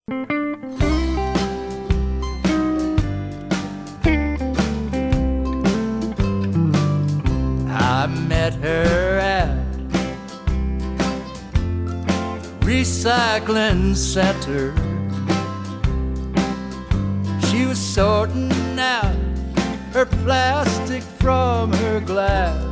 I met her at the recycling center. She was sorting out her plastic from her glass.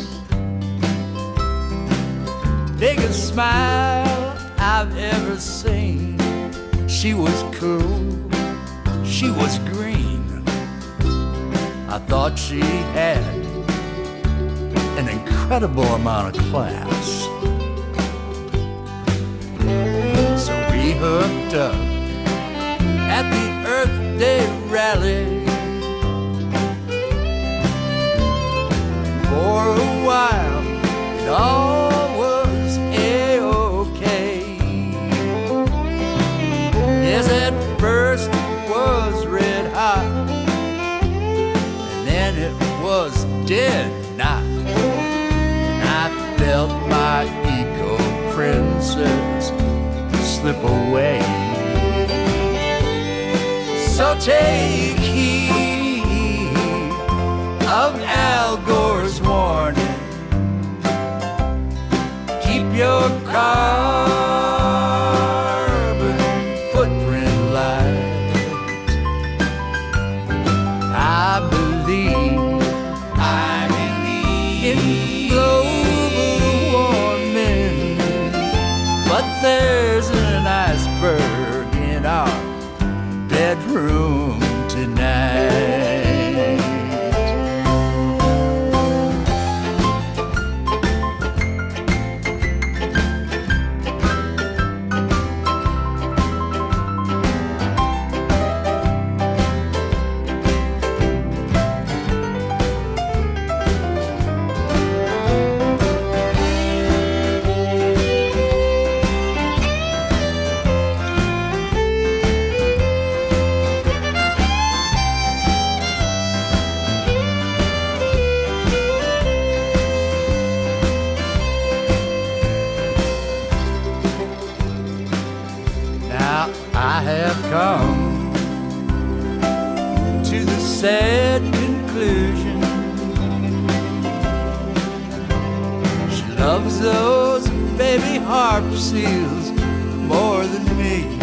Biggest smile I've ever seen. She was cool, she was green. I thought she had an incredible amount of class. So we hooked up at the Earth Day rally. For a while it all was a-okay. Yes, at first it was red hot, and then it was dead not. I felt my eco-princess slip away. So take heed of Al Gore's warning. Keep your carbon footprint light. I believe in global warming, but there's an iceberg in our bedroom tonight. I have come to the sad conclusion. She loves those baby harp seals more than me.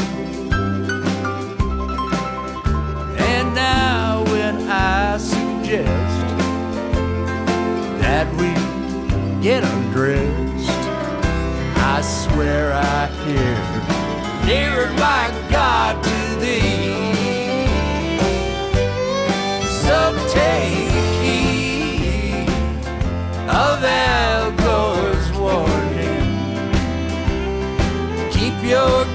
And now when I suggest that we get undressed, I swear I hear, nearer by God to thee. So take heed of Al Gore's warning. Keep your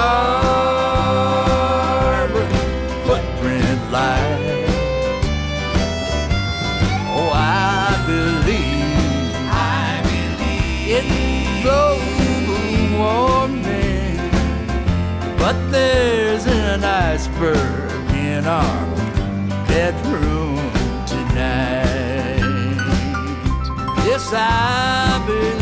carbon footprint light. Oh, I believe in global warming, but there's an iceberg in our bedroom tonight. Yes, I believe